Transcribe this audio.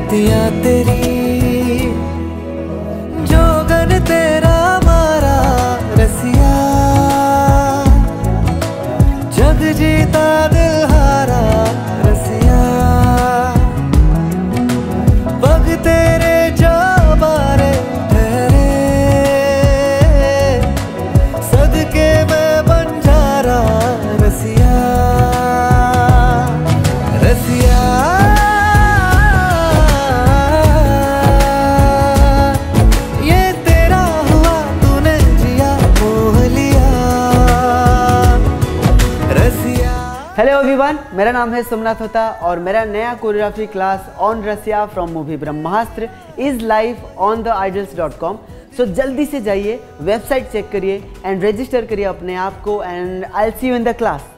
रतियां तेरी जोगन तेरा मारा रसिया, जग जीता दिल हारा रसिया, पग तेरे जो बारे ठहरे, सदके मैं बंजारा रसिया, रसिया ये तेरा हुआ तूने जिया मोह लिया रसिया। हेलो एवरीवन, मेरा नाम है सोमनाथ होता और मेरा नया choreography class on Rasiya from movie Brahmastra is live on the idols.com। So जल्दी से जाइए, वेबसाइट चेक करिए एंड रजिस्टर करिए अपने आप को, and I will see you in the class.